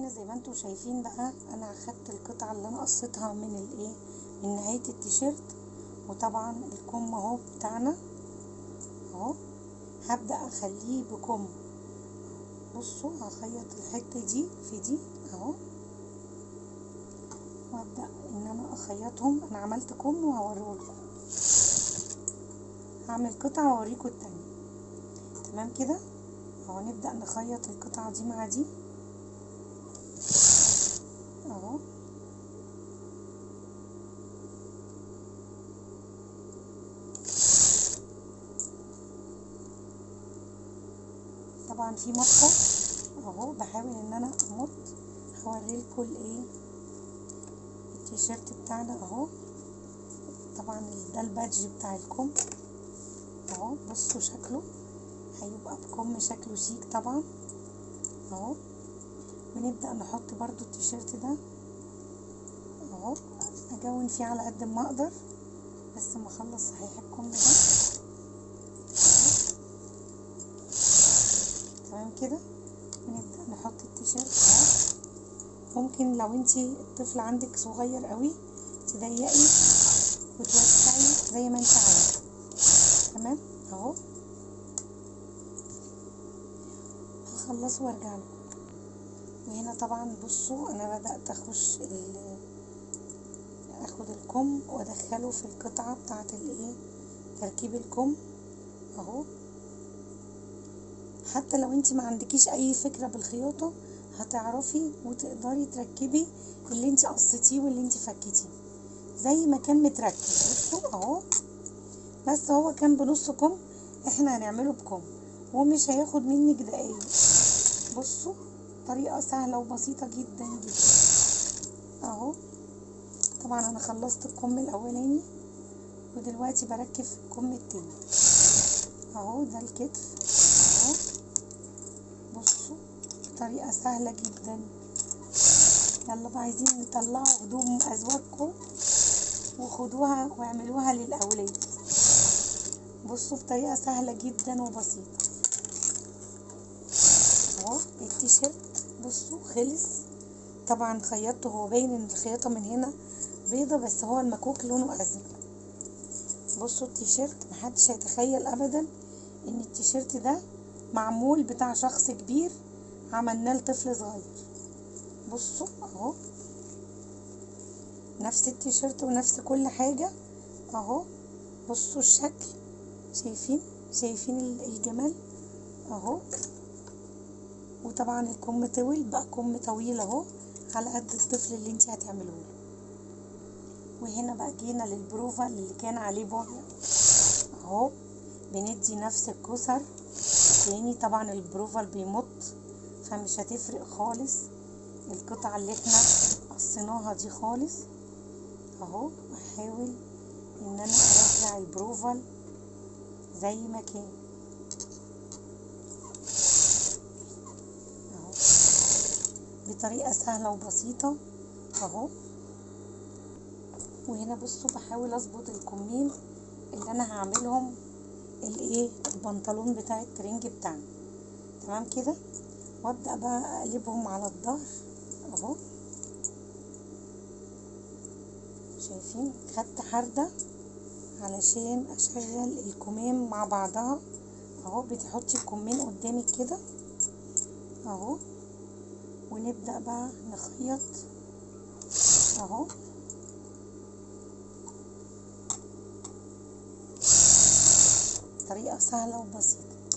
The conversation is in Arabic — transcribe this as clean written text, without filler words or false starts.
زي ما انتم شايفين بقى، انا اخدت القطعه اللي انا قصيتها من نهايه التيشيرت، وطبعا الكم اهو بتاعنا اهو. هبدا اخليه بكم. بصوا هخيط الحته دي في دي اهو، وابدا ان انا اخيطهم. انا عملت كم وهوريهولكم، هعمل قطعه واوريكم التانية. تمام كده اهو. نبدا نخيط القطعه دي مع دي اهو. طبعا في مطه اهو، بحاول ان انا امط. هوريلكوا التيشيرت بتاعنا اهو. طبعا ده البادج بتاع الكم اهو. بصوا شكله هيبقى بكم شكله شيك طبعا اهو. ونبدأ نحط برضو التيشيرت ده اهو، اجون فيه على قد ما اقدر بس ما اخلص صحيح الكم ده اهو. تمام كده. ونبدأ نحط التيشيرت اهو. ممكن لو انتي الطفل عندك صغير قوي تضيقي وتوسعي زي ما انت عايزه. تمام اهو. هخلصه وارجع لكم. وهنا طبعا بصوا انا بدأت اخد الكم وادخله في القطعة بتاعت تركيب الكم اهو. حتى لو انت ما عندكيش اي فكرة بالخياطة هتعرفي وتقدري تركبي اللي انت قصيتيه واللي انت فكيتيه زي ما كان متركب. بصوا اهو، بس هو كان بنص كم، احنا هنعمله بكم ومش هياخد منك دقايق. بصوا طريقة سهلة وبسيطة جدا جدا اهو. طبعا انا خلصت الكم الاولاني ودلوقتي بركب في الكم التاني اهو. ده الكتف اهو. بصوا بطريقة سهلة جدا. يلا بقى عايزين نطلعوا هدوم ازواجكم وخدوها واعملوها للاولاد. بصوا بطريقة سهلة جدا وبسيطة اهو. التيشيرت بصوا خلص. طبعا خيطته، هو باين ان الخياطة من هنا بيضة بس هو المكوك لونه ازرق. بصوا التيشيرت محدش هيتخيل ابدا ان التيشيرت ده معمول بتاع شخص كبير عملناه لطفل صغير. بصوا اهو، نفس التيشيرت ونفس كل حاجة اهو. بصوا الشكل، شايفين الجمال اهو. وطبعا الكم طويل بقى، كم طويل اهو على قد الطفل اللي انت هتعمله له. وهنا بقى جينا للبروفا اللي كان عليه بوهية اهو. بندي نفس الكسر تاني. طبعا البروفا بيمط فمش هتفرق خالص القطعة اللي احنا قصيناها دي خالص اهو. احاول ان انا ارجع البروفا زي ما كان اهو بطريقة سهلة وبسيطة اهو. وهنا بصوا بحاول اظبط الكمين اللي انا هعملهم البنطلون بتاع الترنج بتاعنا. تمام كده. وابدأ بقى اقلبهم على الظهر اهو. شايفين خدت حردة علشان اشغل الكمام مع بعضها اهو. بتحطي الكمين قدامك كده اهو. ونبدأ بقى نخيط اهو. طريقة سهلة وبسيطة